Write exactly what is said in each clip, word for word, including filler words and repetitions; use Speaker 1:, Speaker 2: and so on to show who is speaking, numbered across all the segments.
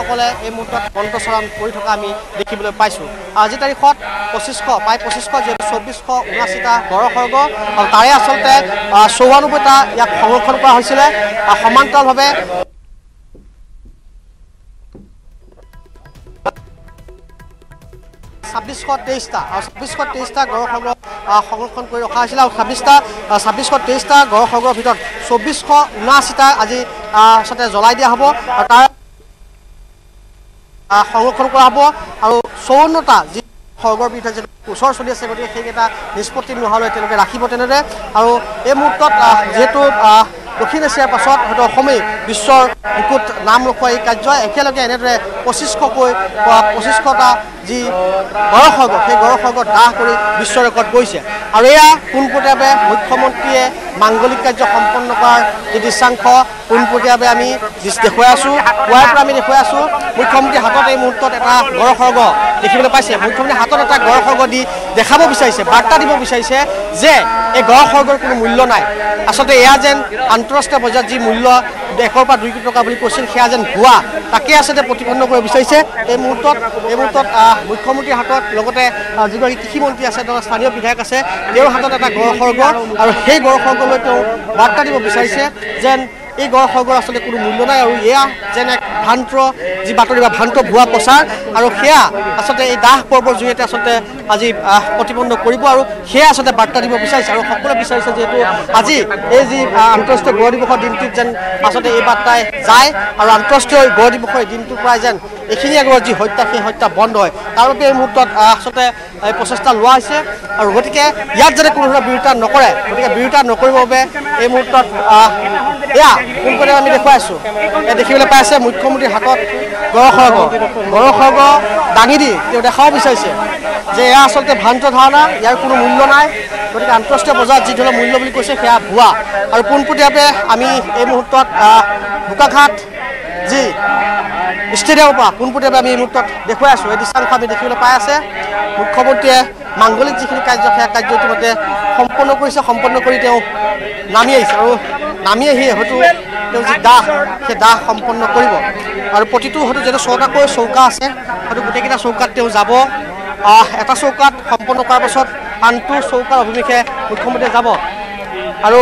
Speaker 1: সকলে এই মুহূৰ্তত মন্ত্ৰচৰণ কৰি থকা আমি দেখিবলৈ পাইছোঁ আজি তাৰিখত পঁচিছশ প্ৰায় পঁচিছশ যিহেতু চৌব্বিছশ ঊনাশীটা গড়ৰ খৰ্গ আৰু তাৰে আচলতে চৌৰানব্বৈটা ইয়াক সংৰক্ষণ কৰা হৈছিলে সমান্তৰালভাৱে ছাব্বিছশ তেইছটা আৰু ছাব্বিছশ তেইছটা গড়ৰ খৰ্গ সংৰক্ষণ কৰি ৰখা হৈছিলে আৰু ছাব্বিছটা ছাব্বিছশ তেইছটা গড়ৰ খৰ্গৰ ভিতৰত চৌব্বিছশ ঊনাশীটা আজি আচলতে জ্বলাই দিয়া হ'ব আৰু তাৰ সংৰক্ষণ কৰা হ'ব আৰু চৌৱন্নটা যি খৰ্গৰ বিৰুদ্ধে যে গোচৰ চলি আছে গতিকে সেইকেইটা নিষ্পত্তি নোহোৱালৈ তেওঁলোকে ৰাখিব তেনেদৰে আৰু এই মুহূৰ্তত যিহেতু দক্ষিণ এছিয়াৰ পাছত হয়তো অসমেই বিশ্বৰ বুকুত নাম ৰখোৱা এই কাৰ্যই একেলগে এনেদৰে পঁচিছশকৈ পঁচিছশটা যি গড়ৰ খৰ্গ সেই গড়ৰ খৰ্গ দাহ কৰি বিশ্ব ৰেকৰ্ড কৰিছে আৰু এয়া পোনপটীয়াভাৱে মুখ্যমন্ত্ৰীয়ে মাংগলিক কাৰ্য সম্পন্ন কৰাৰ যি দৃশ্যাংশ পোনপটীয়াভাৱে আমি দেখুৱাই আছোঁ পুৱাৰ পৰা আমি দেখুৱাই আছোঁ মুখ্যমন্ত্ৰীৰ হাতত এই মুহূৰ্তত এটা গড়ৰ খৰ্গ দেখিবলৈ পাইছে মুখ্যমন্ত্ৰীৰ হাতত এটা গড়ৰ খৰ্গ দি দেখাব বিচাৰিছে বাৰ্তা দিব বিচাৰিছে যে এই গড়ৰ খৰ্গৰ কোনো মূল্য নাই আচলতে এয়া যেন আন্তঃৰাষ্ট্ৰীয় বজাৰত যি মূল্য একৰ পৰা দুই কোটি টকা বুলি কৈছিল সেয়া যেন ভুৱা তাকে আচলতে প্ৰতিপন্ন কৰিব বিচাৰিছে এই মুহূৰ্তত এই মুহূৰ্তত মুখ্যমন্ত্ৰীৰ হাতত লগতে যিগৰাকী কৃষিমন্ত্ৰী আছে তেওঁ স্থানীয় বিধায়ক আছে তেওঁৰ হাতত এটা গড় খৰ্গ আৰু সেই গড় খৰ্গলৈ তেওঁ বাৰ্তা দিব বিচাৰিছে যেন এই গড় খৰ্গৰ আচলতে কোনো মূল্য নাই আৰু এয়া যেন এক ভ্ৰান্ত যি বাতৰি বা ভ্ৰান্ত ভুৱা প্ৰচাৰ আৰু সেয়া আচলতে এই দাহ পৰ্বৰ জৰিয়তে আচলতে আজি প্ৰতিপন্ন কৰিব আৰু সেয়া আচলতে বাৰ্তা দিব বিচাৰিছে আৰু সকলোৱে বিচাৰিছে যিহেতু আজি এই যি আন্তঃৰাষ্ট্ৰীয় গড় দিৱসৰ দিনটোত যেন আচলতে এই বাৰ্তাই যায় আৰু আন্তঃৰাষ্ট্ৰীয় গড় দিৱসৰ দিনটোৰ পৰাই যেন এইখিনি আগৰ যি হত্যা সেই হত্যা বন্ধ হয় তাৰ বাবে এই মুহূৰ্তত আচলতে প্ৰচেষ্টা লোৱা হৈছে আৰু গতিকে ইয়াত যাতে কোনো ধৰণৰ বিৰোধিতা নকৰে গতিকে বিৰোধিতা নকৰিবৰ বাবে এই মুহূৰ্তত এয়া পোনপটে আমি দেখুৱাই আছোঁ এয়া দেখিবলৈ পাই আছে মুখ্যমন্ত্ৰীৰ হাতত গড়ৰ খৰ্গ গড়ৰ খৰ্গ দাঙি দি তেওঁ দেখাব বিচাৰিছে যে এয়া আচলতে ভ্ৰান্ত ধাৰণা ইয়াৰ কোনো মূল্য নাই গতিকে আন্তঃৰাষ্ট্ৰীয় বজাৰত যি ধৰণৰ মূল্য বুলি কৈছে সেয়া ভুৱা আৰু পোনপটীয়াভাৱে আমি এই মুহূৰ্তত বোকাঘাট যি ষ্টেডিয়ামৰ পৰা পোনপটীয়াভাৱে আমি এই মুহূৰ্তত দেখুৱাই আছোঁ এই দৃশ্যাংশ আমি দেখিবলৈ পাই আছে মুখ্যমন্ত্ৰীয়ে মাংগলিক যিখিনি কাৰ্য সেয়া কাৰ্য ইতিমধ্যে সম্পন্ন কৰিছে সম্পন্ন কৰি তেওঁ নামি আহিছে আৰু নামি আহি হয়তো তেওঁ যি দাহ সেই দাহ সম্পন্ন কৰিব আৰু প্ৰতিটো হয়তো যিহেতু ছটাকৈ চৌকা আছে হয়তো গোটেইকেইটা চৌকাত তেওঁ যাব এটা চৌকাত সম্পন্ন কৰাৰ পাছত আনটো চৌকাৰ অভিমুখে মুখ্যমন্ত্ৰীয়ে যাব আৰু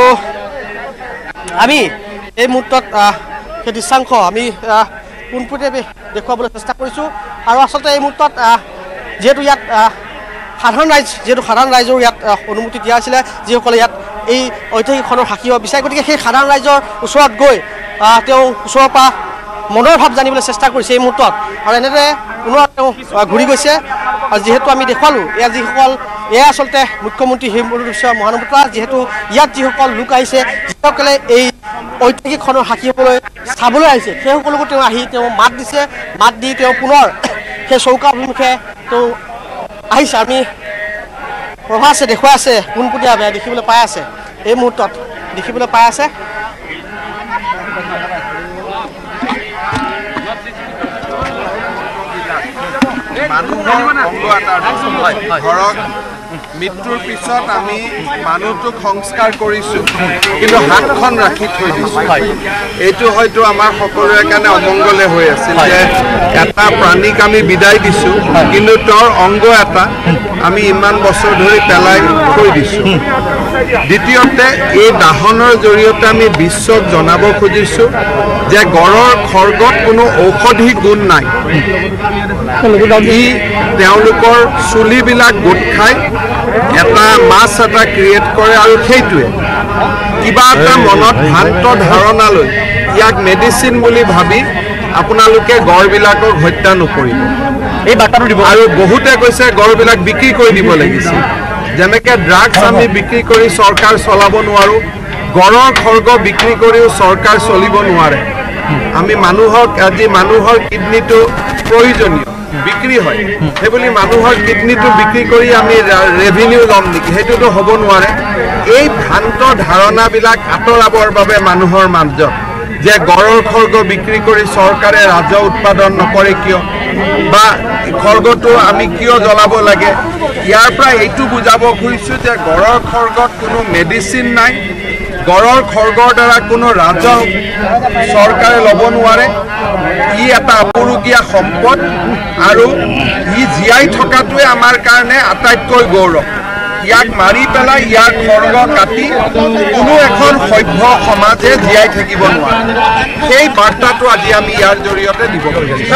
Speaker 1: আমি এই মুহূৰ্তত সেই দৃশ্যাংশ আমি পোনপটীয়াভাৱে দেখুৱাবলৈ চেষ্টা কৰিছোঁ আৰু আচলতে এই মুহূৰ্তত যিহেতু ইয়াত সাধাৰণ ৰাইজ যিহেতু সাধাৰণ ৰাইজৰ ইয়াত অনুমতি দিয়া হৈছিলে যিসকলে ইয়াত এই ঐতিহাসিকখনৰ সাক্ষী হ'ব বিচাৰে গতিকে সেই সাধাৰণ ৰাইজৰ ওচৰত গৈ তেওঁ ওচৰৰ পৰা মনৰ ভাৱ জানিবলৈ চেষ্টা কৰিছে এই মুহূৰ্তত আৰু এনেদৰে পুনৰ তেওঁ ঘূৰি গৈছে আৰু যিহেতু আমি দেখুৱালোঁ এয়া যিসকল এয়া আচলতে মুখ্যমন্ত্ৰী হিমন্ত বিশ্ব মহানৱতা যিহেতু ইয়াত যিসকল লোক আহিছে যিসকলে এই ঐতিহাসিকখনৰ সাক্ষী হ'বলৈ চাবলৈ আহিছে সেই সকলোকো তেওঁ আহি তেওঁ মাত দিছে মাত দি তেওঁ পুনৰ সেই চৌকা অভিমুখে তেওঁ আহিছে আমি প্ৰভা আছে দেখুৱাই আছে পোনপটীয়াভাৱে দেখিবলৈ পাই আছে এই মুহূৰ্তত দেখিবলৈ পাই আছে
Speaker 2: ঘৰক মৃত্যুৰ পিছত আমি মানুহটোক সংস্কাৰ কৰিছোঁ কিন্তু হাতখন ৰাখি থৈ দিছোঁ এইটো হয়তো আমাৰ সকলোৰে কাৰণে অমংগলে হৈ আছিল যে এটা প্ৰাণীক আমি বিদায় দিছোঁ কিন্তু তেওঁৰ অংগ এটা আমি ইমান বছৰ ধৰি পেলাই থৈ দিছোঁ দ্বিতীয়তে এই দাহনৰ জৰিয়তে আমি বিশ্বক জনাব খুজিছোঁ যে গড়ৰ খৰ্গত কোনো ঔষধি গুণ নাই ই তেওঁলোকৰ চুলিবিলাক গোট খাই এটা মাছ এটা ক্ৰিয়েট কৰে আৰু সেইটোৱে কিবা এটা মনত ভ্ৰান্ত ধাৰণা লৈ ইয়াক মেডিচিন বুলি ভাবি আপোনালোকে গড়বিলাকক হত্যা নকৰিব এই বাৰ্তাটো দিব আৰু বহুতে কৈছে গড়বিলাক বিক্ৰী কৰি দিব লাগিছিল যেনেকৈ ড্ৰাগছ আমি বিক্ৰী কৰি চৰকাৰ চলাব নোৱাৰোঁ গড়ৰ খৰ্গ বিক্ৰী কৰিও চৰকাৰ চলিব নোৱাৰে আমি মানুহক আজি মানুহৰ কিডনীটো প্ৰয়োজনীয় বিক্ৰী হয় সেইবুলি মানুহৰ কিডনীটো বিক্ৰী কৰি আমি ৰেভিনিউ ল'ম নেকি সেইটোতো হ'ব নোৱাৰে এই ভ্ৰান্ত ধাৰণাবিলাক আঁতৰাবৰ বাবে মানুহৰ মাজত যে গড়ৰ খৰ্গ বিক্ৰী কৰি চৰকাৰে ৰাজহ উৎপাদন নকৰে কিয় বা খৰ্গটো আমি কিয় জ্বলাব লাগে ইয়াৰ পৰা এইটো বুজাব খুজিছোঁ যে গড়ৰ খৰ্গত কোনো মেডিচিন নাই গড়ৰ খৰ্গৰ দ্বাৰা কোনো ৰাজহ চৰকাৰে ল'ব নোৱাৰে ই এটা আপুৰুগীয়া সম্পদ আৰু ই জীয়াই থকাটোৱে আমাৰ কাৰণে আটাইতকৈ গৌৰৱ ইয়াক মাৰি পেলাই ইয়াৰ খৰ্গ কাটি কোনো এখন সভ্য সমাজে জীয়াই থাকিব নোৱাৰে সেই বাৰ্তাটো আজি আমি ইয়াৰ জৰিয়তে দিব খুজিছোঁ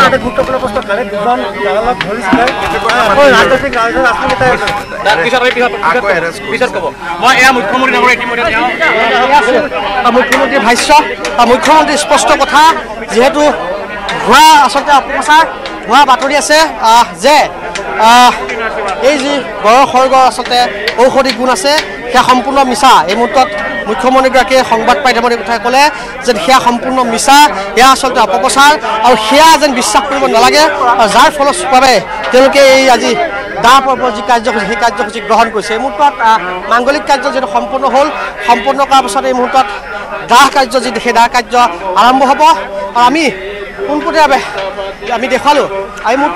Speaker 1: মুখ্যমন্ত্ৰী ভাষ্য মুখ্যমন্ত্ৰীৰ স্পষ্ট কথা যিহেতু ভুৱা আচলতে অপপ্ৰচাৰ ভুৱা বাতৰি আছে যে এই যি গড়ৰ খৰ্গৰ আচলতে ঔষধি গুণ আছে সেয়া সম্পূৰ্ণ মিছা এই মুহূৰ্তত মুখ্যমন্ত্ৰীগৰাকীয়ে সংবাদ মাধ্যমৰ কথা ক'লে যে সেয়া সম্পূৰ্ণ মিছা এয়া আচলতে অপপ্ৰচাৰ আৰু সেয়া যেন বিশ্বাস কৰিব নালাগে আৰু যাৰ ফলস্বৰূপে তেওঁলোকে এই আজি দাহ পৰ্বৰ যি কাৰ্যসূচী সেই কাৰ্যসূচী গ্ৰহণ কৰিছে এই মুহূৰ্তত মাংগলিক কাৰ্য যিহেতু সম্পূৰ্ণ হ'ল সম্পূৰ্ণ কৰাৰ পাছত এই মুহূৰ্তত দাহ কাৰ্য যি সেই দাহ কাৰ্য আৰম্ভ হ'ব আৰু আমি পোনপটীয়াভাৱে আমি দেখুৱালোঁ এই মুহূৰ্তত